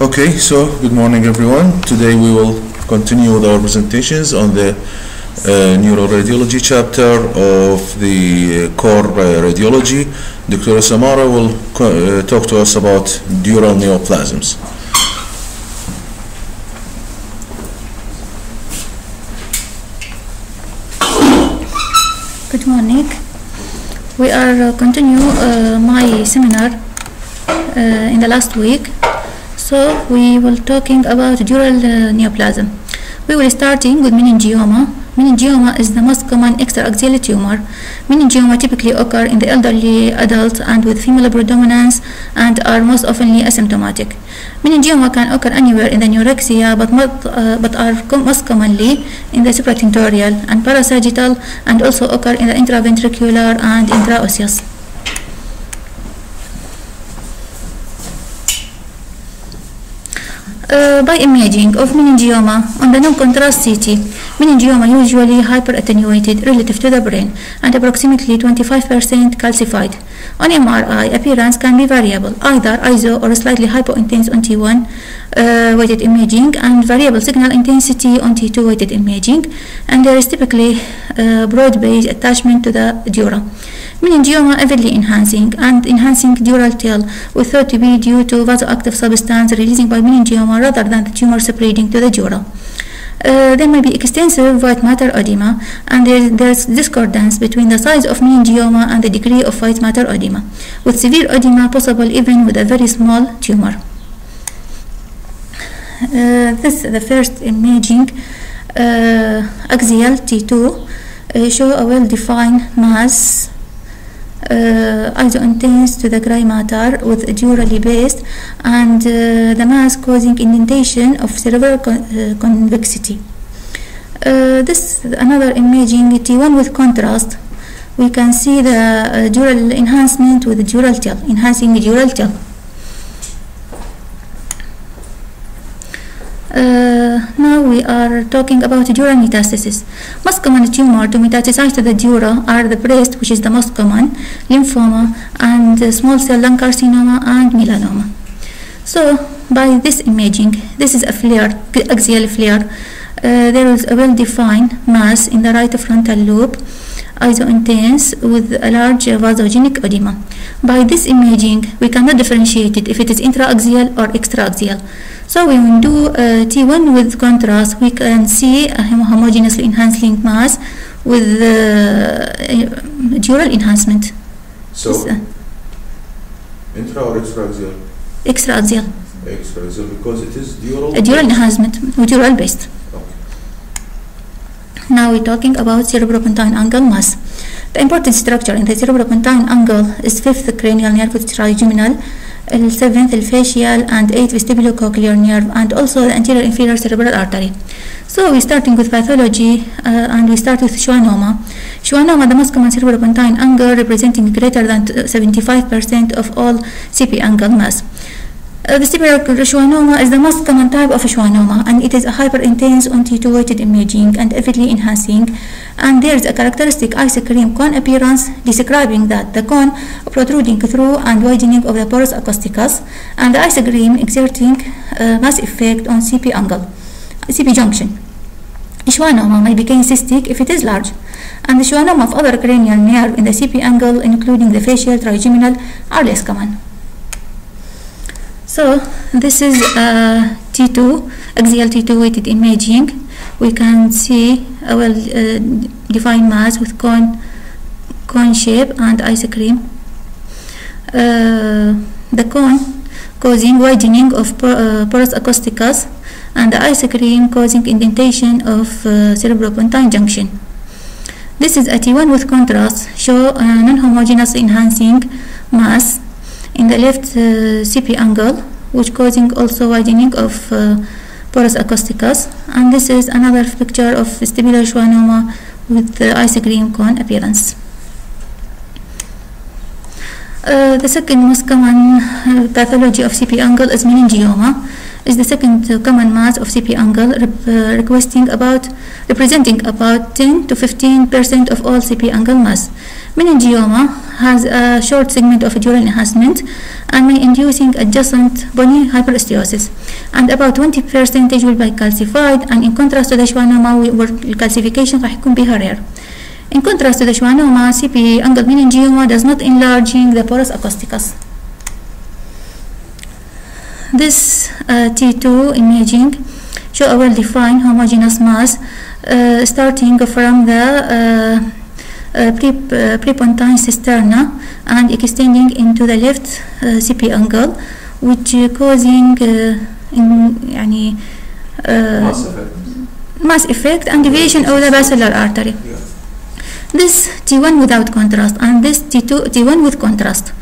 Okay, so good morning everyone. Today we will continue with our presentations on the neuroradiology chapter of the core radiology. Dr. Samara will talk to us about dural neoplasms. Good morning. We are continue my seminar in the last week. So we will talking about dural neoplasm. We will starting with meningioma. Meningioma is the most common extraaxial tumor. Meningioma typically occur in the elderly adults and with female predominance and are most oftenly asymptomatic. Meningioma can occur anywhere in the neurexia but are most commonly in the supratentorial and parasagittal and also occur in the intraventricular and intraosseous. By imaging of meningioma on the non-contrast CT, meningioma usually hyperattenuated relative to the brain and approximately 25% calcified. On MRI, appearance can be variable, either iso or slightly hypointense on T1 weighted imaging and variable signal intensity on T2 weighted imaging, and there is typically broad-based attachment to the dura. Meningioma avidly enhancing dural tail was thought to be due to vasoactive substance releasing by meningioma rather than the tumor spreading to the dura. There may be extensive white matter edema, and there's discordance between the size of meningioma and the degree of white matter edema, with severe edema possible even with a very small tumor. This is the first imaging axial T2 show a well-defined mass iso-intense to the gray matter with durally based and the mass causing indentation of cerebral convexity. This is another imaging T1 with contrast. We can see the dural enhancement with the dural tail, enhancing the dural tail. Now we are talking about dural metastasis. Most common tumor to metastasize to the dura are the breast, which is the most common, lymphoma, and small cell lung carcinoma and melanoma. So by this imaging, this is a flare, axial flare. There is a well-defined mass in the right frontal lobe, iso-intense with a large vasogenic edema. By this imaging, we cannot differentiate it if it is intraaxial or extraaxial. So when we do T1 with contrast, we can see a homogeneously enhancing mass with dural enhancement. So, intra or extraaxial? Extraaxial. Extraaxial because it is dural? Dural enhancement, dural based. Okay. Now we're talking about cerebropontine angle mass. The important structure in the cerebropontine angle is 5th cranial nerve with trigeminal, 7th facial, and 8th vestibulocochlear nerve, and also the anterior inferior cerebral artery. So we're starting with pathology and we start with schwannoma. Schwannoma, the most common cerebropontine angle representing greater than 75% of all CP angle mass. Vestibular schwannoma is the most common type of schwannoma, and it is a hyperintense on T2 weighted imaging and avidly enhancing, and there is a characteristic ice cream cone appearance describing that the cone protruding through and widening of the porus acousticus, and the ice cream exerting mass effect on CP angle, CP junction. Schwannoma may become cystic if it is large, and the schwannoma of other cranial nerve in the CP angle, including the facial, trigeminal, are less common. So this is T2, axial T2 weighted imaging. We can see a well-defined mass with cone shape and ice cream. The cone causing widening of porus acousticus, and the ice cream causing indentation of cerebropontine junction. This is a T1 with contrast, show a non-homogeneous enhancing mass in the left CP angle, which causing also widening of porus acousticus, and this is another picture of vestibular schwannoma with the ice cream cone appearance. The second most common pathology of CP angle is meningioma. Is the second common mass of CP angle, representing about 10 to 15% of all CP angle mass. Meningioma has a short segment of dural enhancement and may inducing adjacent bony hyperosteosis. and about 20% will be calcified, and in contrast to the schwannoma where calcification راح يكون بها rare. In contrast to the schwannoma, CP angle meningioma does not enlarging the porus acousticus. This T2 imaging show a well-defined homogeneous mass starting from the prepontine cisterna and extending into the left CP angle, which causing mass effect and deviation of the basilar artery. This T1 without contrast and this T1 with contrast.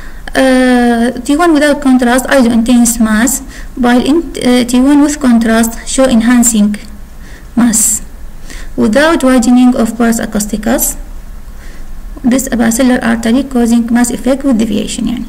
T1 without contrast iso-intense mass, while T1 with contrast show enhancing mass without widening of porus acousticus. This basilar artery causing mass effect with deviation يعني.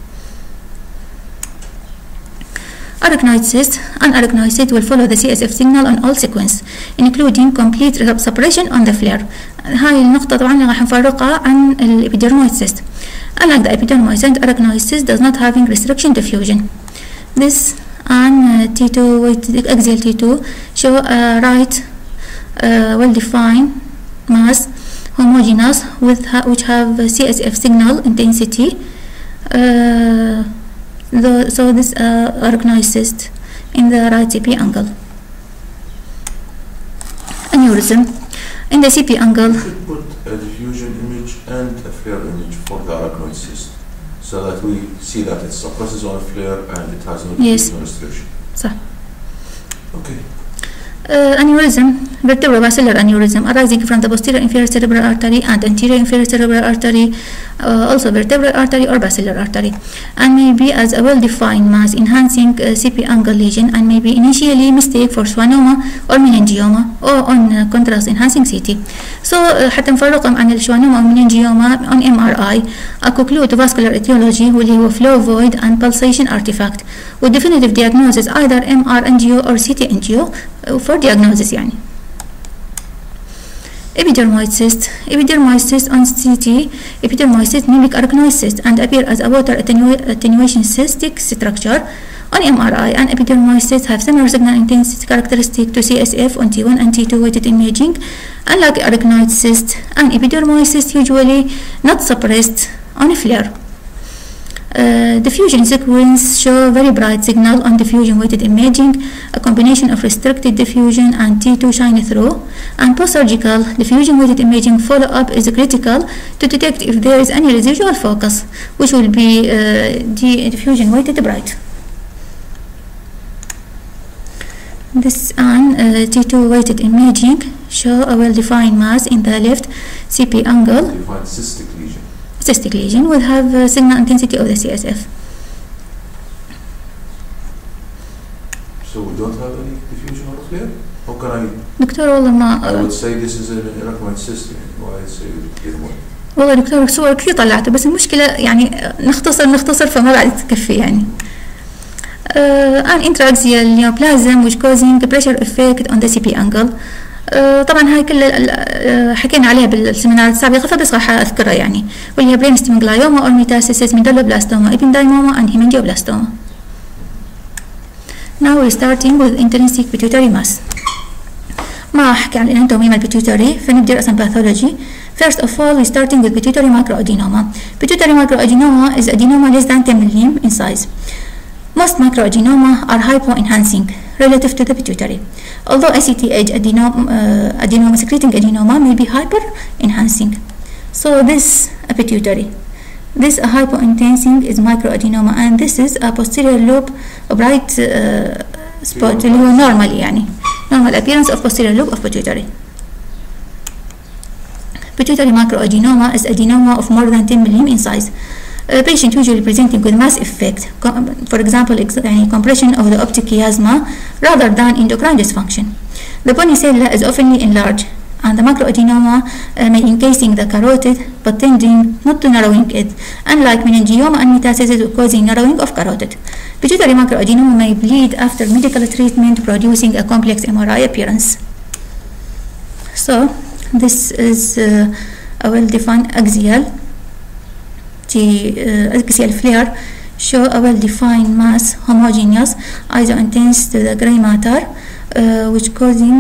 Arachnoid cyst. An arachnoid cyst will follow the CSF signal on all sequence, including complete suppression on the flare. هاي النقطة طبعا اللي راح نفرقها عن الابيدرمويد cyst. Unlike the epidermoid cyst, arachnoid cyst does not having restriction diffusion. This and T2 with axial T2 show a right well-defined mass homogeneous with which have CSF signal intensity. So this arachnoid cyst in the right CP angle. Aneurysm in the CP angle. We should put a diffusion image and a flare image for the arachnoid cyst, so that we see that it suppresses on a flare and it has no diffusion restriction. صح. Okay. Aneurysm, vertebrobasilar aneurysm arising from the posterior inferior cerebral artery and anterior inferior cerebral artery, also vertebral artery or basilar artery, and may be as a well-defined mass enhancing CP angle lesion, and may be initially mistake for schwannoma or meningioma or on contrast enhancing CT. So حتى نفرقهم عن الشوانوما أو meningioma on MRI occlude vascular etiology واللي هو flow void and pulsation artifact, with definitive diagnosis either MR angio or CT angio for diagnosis يعني. Epidermoid cyst. Epidermoid cyst on CT. Epidermoid cyst mimic arachnoid cyst and appear as a water attenuation cystic structure. On MRI, and epidermoid cysts have similar signal intensity characteristic to CSF on T1 and T2 weighted imaging. Unlike arachnoid cyst, an epidermoid cyst usually not suppressed on a flare. Diffusion sequence show very bright signal on diffusion weighted imaging, a combination of restricted diffusion and T2 shine through, and post-surgical diffusion weighted imaging follow-up is critical to detect if there is any residual focus, which will be diffusion weighted bright. This and T2 weighted imaging show a well-defined mass in the left CP angle. Defined cystic lesion. Cystic lesion will have signal intensity of the CSF. So we don't have any diffusion or flare? How can I? دكتور والله ما I would say this is an arachnoid cyst. Why I say epidermoid? والله دكتور صور كثير طلعته، بس المشكلة يعني نختصر فما بعد تكفي يعني. An intraaxial neoplasm which causing pressure effect on the CP angle. طبعا هاي كل حكينا عليها بالسيمينارات السابقة، فبس راح أذكرها يعني، واللي هي brain stem glioma or metastasis medulloblastima, ependyma and hemangioblastoma. Now we're starting with intrinsic pituitary mass. ما أحكي عن الاناتومي مال pituitary، فنبدأ رأسا pathology. First of all, we're starting with pituitary microadenoma. Pituitary microadenoma is adenoma less than 10 mm in size. Most microadenoma are hypo-enhancing relative to the pituitary, although ACTH adenoma secreting adenoma may be hyper-enhancing. So this a pituitary. This a hypo-enhancing is microadenoma, and this is a posterior lobe bright spot اللي هو normally يعني normal appearance of posterior lobe of pituitary. Pituitary microadenoma is adenoma of more than 10 mm in size. A patient usually presenting with mass effect, for example, compression of the optic chiasma rather than endocrine dysfunction. The bony cell is often enlarged, and the microadenoma may encasing the carotid but tending not to narrowing it, unlike meningioma and metastasis causing narrowing of carotid. Pituitary microadenoma may bleed after medical treatment, producing a complex MRI appearance. So this is a well-defined axial flare show a well-defined mass, homogeneous, isointense to the gray matter, which causing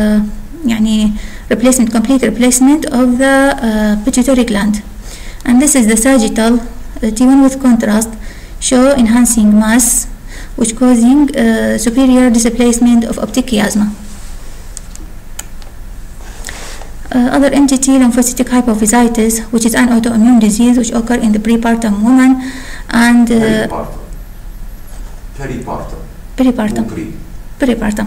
complete replacement of the pituitary gland. And this is the sagittal T1 with contrast, show enhancing mass, which causing superior displacement of optic chiasma. Other entity, lymphocytic hypophysitis, which is an autoimmune disease which occur in the prepartum woman and peripartum.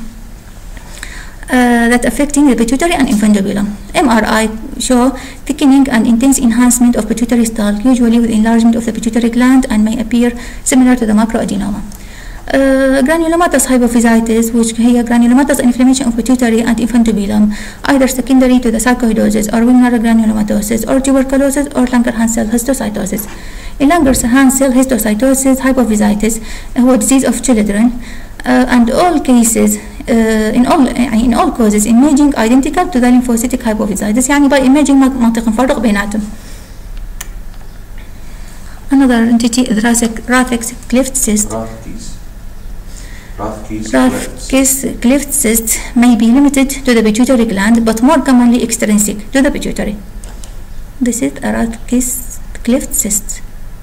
That affecting the pituitary and infundibulum. MRI show thickening and intense enhancement of pituitary stall, usually with enlargement of the pituitary gland, and may appear similar to the macroadenoma. Granulomatous hypophysitis, which هي granulomatous inflammation of pituitary and infundibulum, either secondary to the sarcoidosis or vulnar granulomatosis or tuberculosis or Langerhans cell histocytosis. In Langerhans cell histocytosis hypophysitis هو disease of children, and all cases in all causes imaging identical to the lymphocytic hypophysitis, يعني by imaging منطق مفرق بيناتهم. Another entity is Rathke's cleft cyst. Rathke's cleft cyst may be limited to the pituitary gland, but more commonly extrinsic to the pituitary. This is a Rathke's cleft cyst.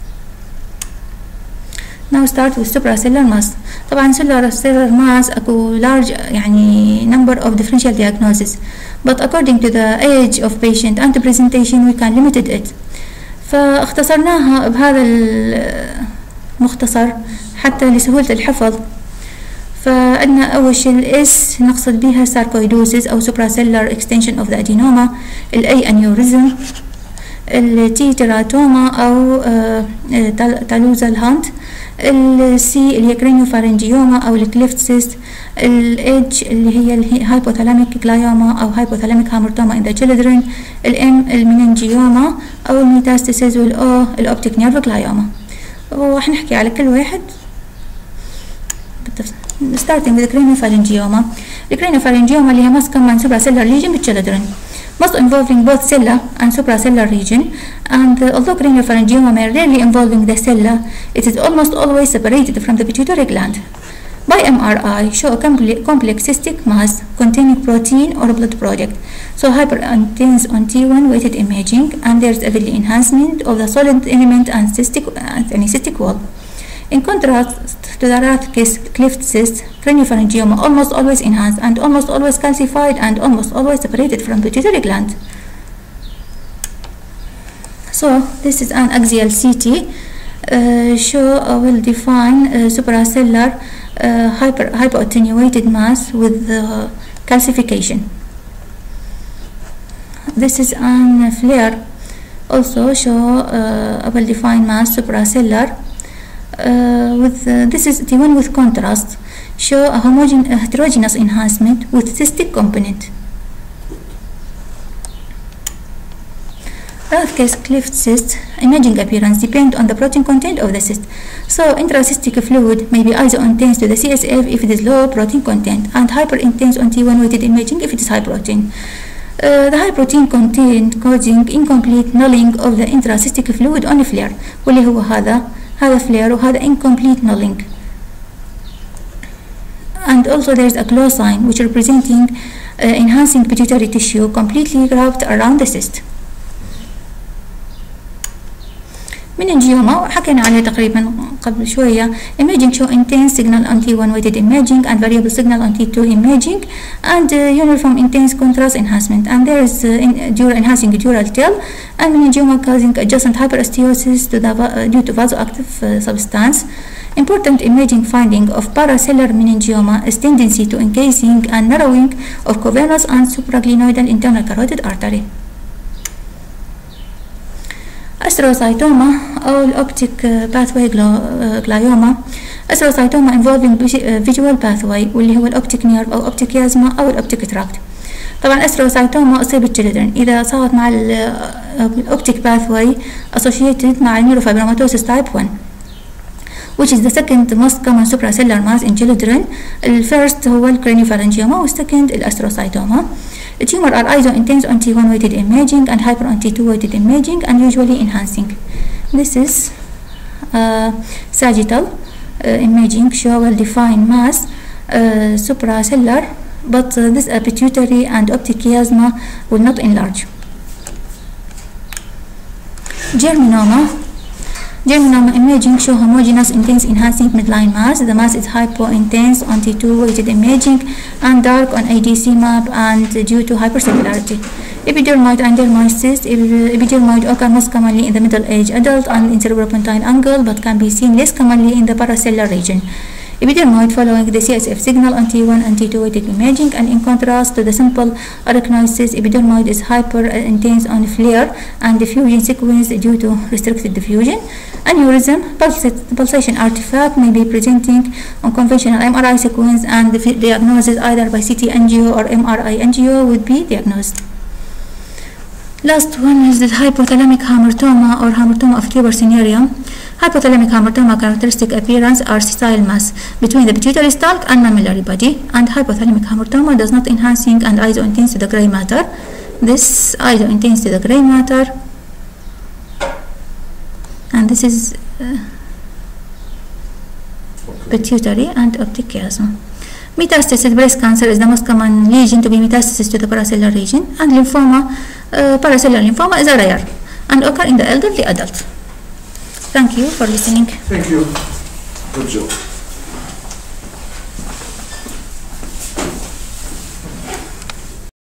Now start with supracellular mass. طبعا supracellular mass أكو large number of differential diagnoses, but according to the age of patient and the presentation we can limit it. فاختصرناها بهذا المختصر حتى لسهولة الحفظ. فعندنا أول شيء الإس نقصد بها sarcoidosis أو supracellular extension of the adenoma، الأي aneurysm، التي teratoma أو talusal hunt، السي اللي هي craniopharyngioma أو الكليفت سيست، الإتش اللي هي الهايبوثالاميك جلايوما أو hypothalamic hamartoma in the children، الإم الميننجيوما أو الميتاستاسيس، والأو الأوبتيك نيرف جلايوما. وحنحكي على كل واحد بالتفصيل. starting with the craniopharyngioma. The craniopharyngioma اللي هي most common supracellular lesion in children, most involving both cella and supracellular region, and although craniopharyngioma may rarely involving the cella, it is almost always separated from the pituitary gland. By MRI, show a complex cystic mass containing protein or blood product, so hyperintense on T1 weighted imaging, and there is a early enhancement of the solid element and cystic wall. In contrast to the Rathke's cleft cyst, craniopharyngioma almost always enhanced and almost always calcified and almost always separated from pituitary gland. So this is an axial CT, show a well-defined supracellular hypoattenuated mass with calcification. This is an FLAIR, also show a well-defined mass supracellular. This is T1 with contrast, show a heterogeneous enhancement with cystic component. Rathke's cleft cyst imaging appearance depends on the protein content of the cyst. So intracystic fluid may be isointense to the CSF if it is low protein content, and hyperintense on T1 weighted imaging if it is high protein. The high protein content causing incomplete nulling of the intracystic fluid on FLAIR، واللي هو هذا FLAIR وهذا incomplete nulling. And also there is a glow sign which representing enhancing pituitary tissue completely wrapped around the cyst. meningioma حكينا عليه تقريبا قبل شوية. Imaging show intense signal on T1 weighted imaging and variable signal on T2 imaging, and uniform intense contrast enhancement, and there is enhancing dural tail, and meningioma causing adjacent hyperosteosis due to vasoactive substance. Important imaging finding of paracellular meningioma is tendency to encasing and narrowing of cavernous and supraglenoidal internal carotid artery. Astrocytoma أو الأوبتيك باثواي جلايوما. Astrocytoma involving visual pathway واللي هو الأوبتيك نيرف أو أوبتيك كيازما أو الأوبتيك تراكت. طبعا astrocytoma أصيب الجلدرين إذا صارت مع الأوبتيك باثواي associated مع neurofibromatosis type 1, which is the second most common supracellular mass in children. The first هو الكرانيوفارنجيوما والsecond الأستروسايتوما. The tumor are isointense on T1 weighted imaging and hyper on T2 weighted imaging and usually enhancing. This is sagittal imaging show well-defined mass supracellular, but this pituitary and optic chiasma will not enlarge. Germinoma imaging show homogeneous intense enhancing midline mass. The mass is hypo-intense on T2 weighted imaging and dark on ADC map and due to hypercellularity. Epidermoid and dermoid cyst. Epidermoid occur most commonly in the middle-aged adult and in cerebropontine angle, but can be seen less commonly in the paracellular region. Epidermoid following the CSF signal on T1 and T2 weighted imaging, and in contrast to the simple arachnoid cyst, epidermoid is hyper-intense on FLAIR and diffusion sequence due to restricted diffusion. Aneurysm, pulsation artifact may be presenting on conventional MRI sequence, and the diagnosis either by CT angio or MRI angio would be diagnosed. Last one is the hypothalamic hamartoma or hamartoma of Kuber cinereum. Hypothalamic hamartoma characteristic appearance are sessile mass between the pituitary stalk and mammillary body, and hypothalamic hamartoma does not enhancing and iso-intense to the gray matter. This iso-intense to the gray matter, and this is pituitary and optic chiasm. Metastasis breast cancer is the most common lesion to be metastasis to the paracellular region, and lymphoma, paracellular lymphoma is a rare and occur in the elderly adult. Thank you for listening. Thank you. Good job.